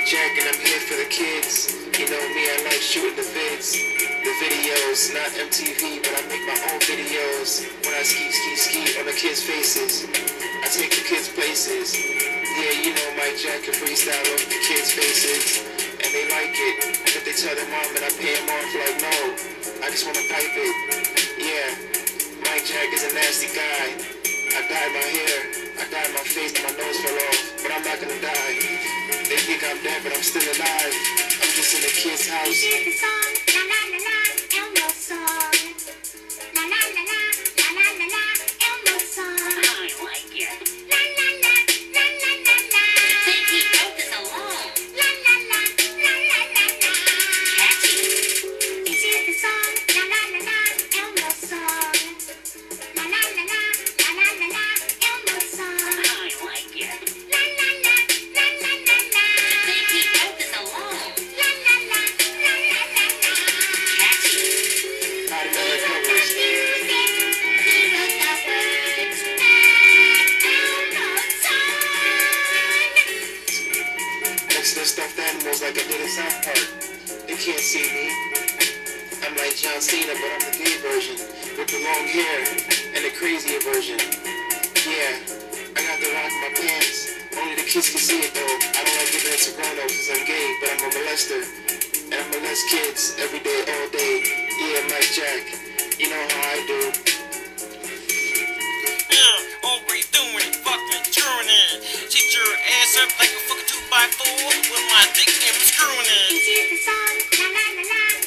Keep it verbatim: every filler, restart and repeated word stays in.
Jack and I'm here for the kids. You know me, I like shooting the vids. The videos, not M T V, but I make my own videos. When I ski, ski, ski on the kids' faces. I take the kids places. Yeah, you know Mike Jack can freestyle over the kids' faces. And they like it. But they tell their mom and I pay them off like, no, I just wanna pipe it. Yeah, Mike Jack is a nasty guy. I dyed my hair, I dyed my face, and my nose fell off. But I'm not gonna die. They think I'm dead, but I'm still alive. I'm just in the kid's house. This is the song, la la la la, Elmo song. La la la la, la la la la, Elmo song. I like it. La la la, la la la la. Think he wrote this alone. La la la, la la la la. Catchy. This is the song, la la la la, Elmo song. La la la la, la la la la, Elmo song. I like it. La la la, la la la la. Think he wrote this alone. La la la, la la la la. Catchy. How do He you wrote know the music, he wrote the words. Elmo song. Next to stuffed animals like I did in South Park. They can't see me. I'm like John Cena, but I'm the gay version. With the long hair and the crazier version. Yeah, I got the rock in my pants. Only the kids can see it though. I don't like giving it to grown-ups because I'm gay, but I'm a molester. And I molest kids every day, all day. Yeah, Mike Jack. You know how I do. Yeah, all we doing is fucking screwing in. Sit your ass up like a fucking two by four with my dick and screwing in. This is the song, la la la la,